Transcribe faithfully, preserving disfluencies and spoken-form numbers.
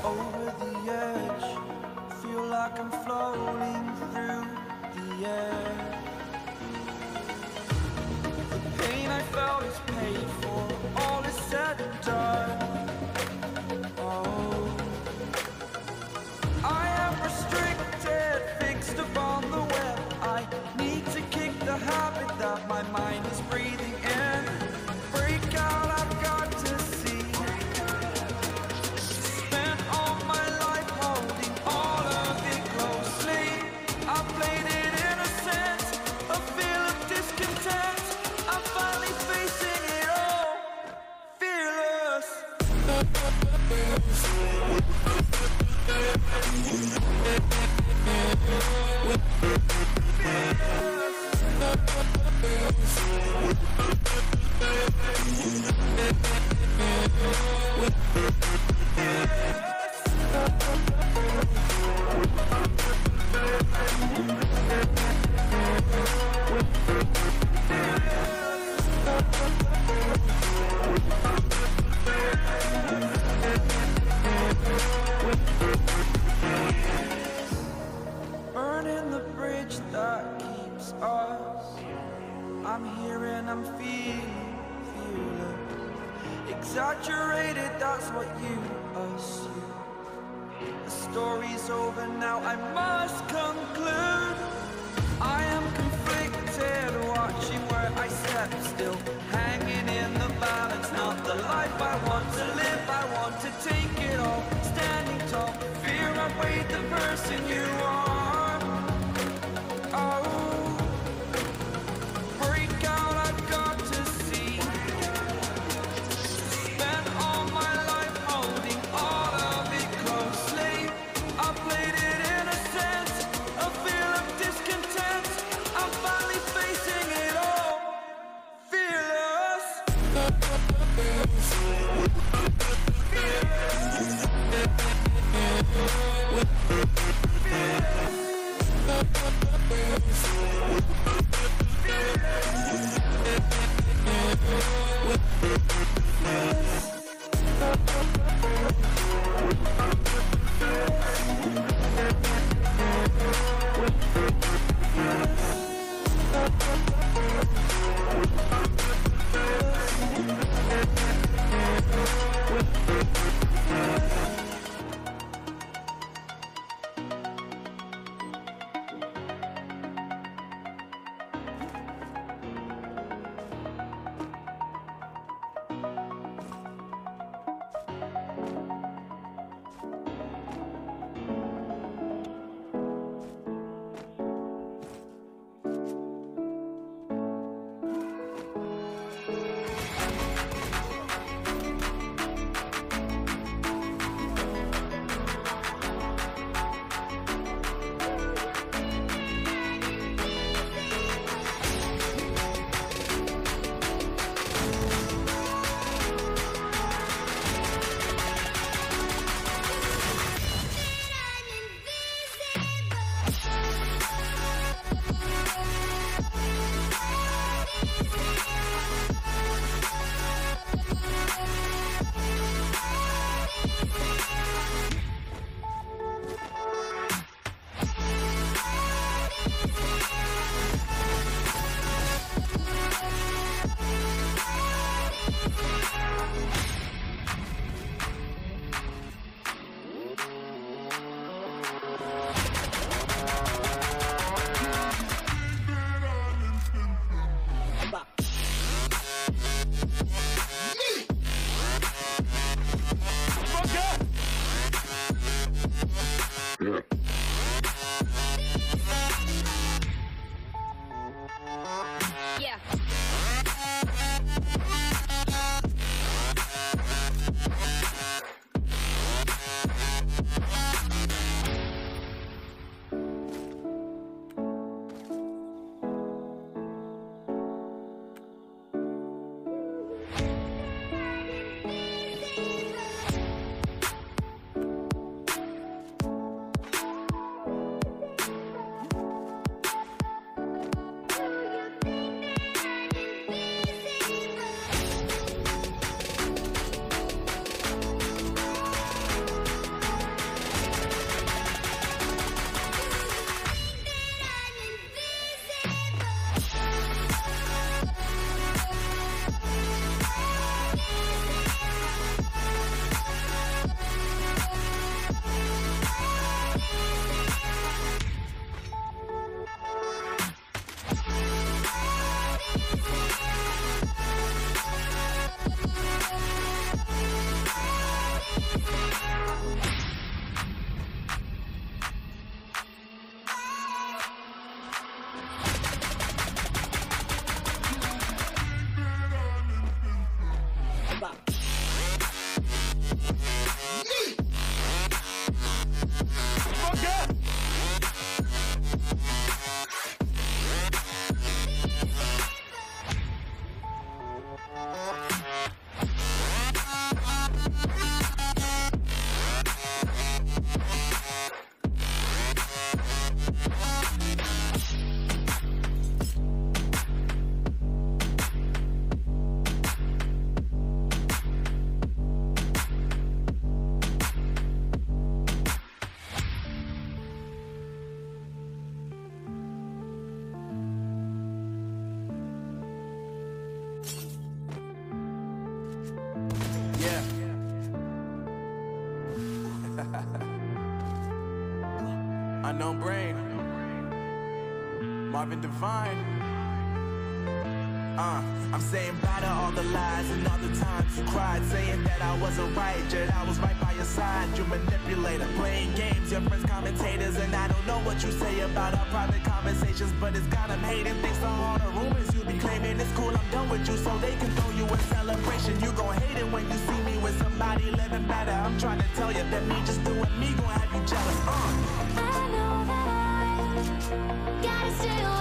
over the edge. Feel like I'm floating through the air. The pain I felt is paid for, all is said and done. Oh, I am restricted, fixed upon the web. I need to kick the habit that my mind is breathing in. Break out, I've got to see. Spent all my life holding all of it closely. I played it innocent, a feel of discontent. I'm finally facing it all, fearless. Burning the bridge that keeps us. I'm here and I'm feeling, feeling exaggerated, that's what you assume. The story's over now, I must conclude. I am conflicted, watching where I step still, hanging in the balance. Not the life I want to live, I want to take it all. Standing tall, fear outweighed the person you are. Oh, break out, I've got to see. Spent all my life holding all of it closely. I played it innocent, a feel of discontent. Unknown Brain, Marvin Devine. Uh, I'm saying bye to all the lies and all the times you cried, saying that I wasn't right, yet I was right by your side. You manipulator, playing games, your friends commentators, and I don't know what you say about our private conversations, but it's got them hating thanks to all the rumors you be claiming. It's cool, I'm done with you, so they can throw you a celebration. You gon' hate it when you see me with somebody living better. I'm trying to tell you that me just doing me gon' have you jealous. Uh. I know that I gotta stay away.